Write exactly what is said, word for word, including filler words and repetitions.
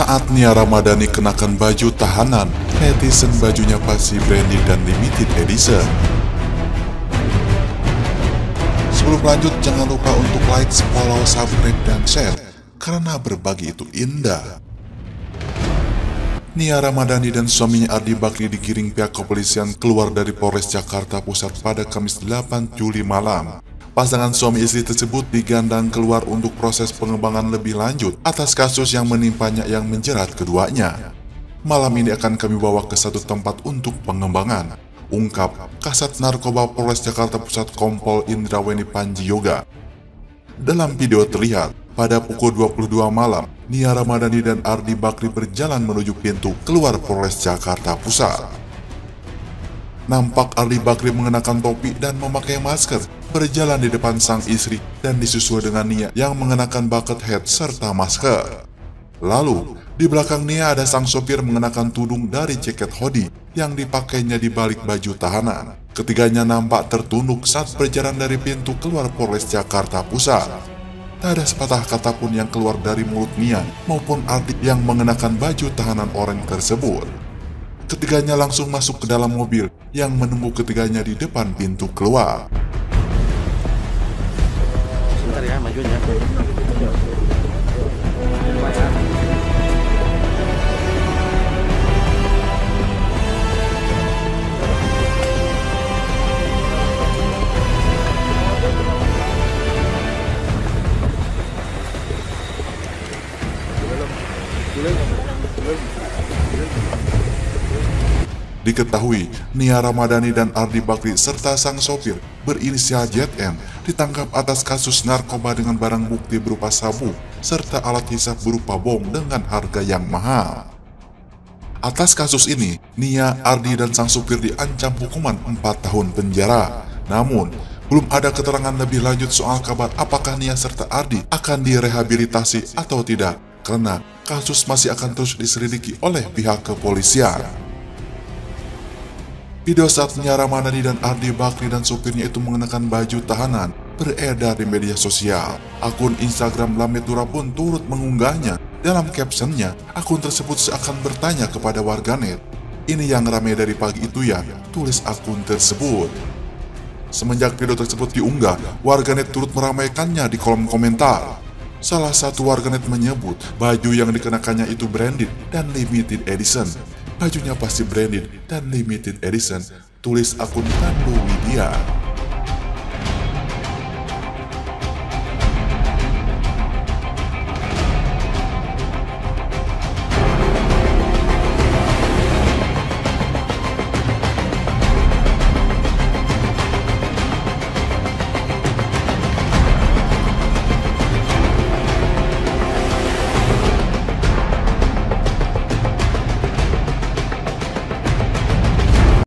Saat Nia Ramadhani kenakan baju tahanan, netizen bajunya pasti branded dan limited edition. Sebelum lanjut, jangan lupa untuk like, follow, subscribe, dan share, karena berbagi itu indah. Nia Ramadhani dan suaminya Ardi Bakri digiring pihak kepolisian keluar dari Polres Jakarta Pusat pada Kamis delapan Juli malam. Pasangan suami istri tersebut digandang keluar untuk proses pengembangan lebih lanjut atas kasus yang menimpanya yang menjerat keduanya. Malam ini akan kami bawa ke satu tempat untuk pengembangan, ungkap Kasat Narkoba Polres Jakarta Pusat Kompol Indraweni Panji Yoga. Dalam video terlihat, pada pukul dua puluh dua malam, Nia Ramadhani dan Ardi Bakri berjalan menuju pintu keluar Polres Jakarta Pusat. Nampak Ardi Bakri mengenakan topi dan memakai masker, berjalan di depan sang istri dan disusul dengan Nia yang mengenakan bucket hat serta masker. Lalu, di belakang Nia ada sang sopir mengenakan tudung dari jaket hoodie yang dipakainya di balik baju tahanan. Ketiganya nampak tertunduk saat berjalan dari pintu keluar Polres Jakarta Pusat. Tak ada sepatah kata pun yang keluar dari mulut Nia maupun Ardi yang mengenakan baju tahanan oranye tersebut. Ketiganya langsung masuk ke dalam mobil yang menunggu ketiganya di depan pintu keluar. Sebentar ya, majunya. Diketahui, Nia Ramadhani dan Ardi Bakri serta sang sopir berinisial Z M ditangkap atas kasus narkoba dengan barang bukti berupa sabu serta alat hisap berupa bom dengan harga yang mahal. Atas kasus ini, Nia, Ardi, dan sang sopir diancam hukuman empat tahun penjara. Namun, belum ada keterangan lebih lanjut soal kabar apakah Nia serta Ardi akan direhabilitasi atau tidak, karena kasus masih akan terus diselidiki oleh pihak kepolisian. Video saat Nia Ramadhani dan Ardi Bakri dan sopirnya itu mengenakan baju tahanan beredar di media sosial. Akun Instagram Lamet Dura pun turut mengunggahnya. Dalam captionnya, akun tersebut seakan bertanya kepada warganet, "Ini yang ramai dari pagi itu ya?" tulis akun tersebut. Semenjak video tersebut diunggah, warganet turut meramaikannya di kolom komentar. Salah satu warganet menyebut baju yang dikenakannya itu branded dan limited edition. Bajunya pasti branded dan limited edition, tulis akun Pandu Widya.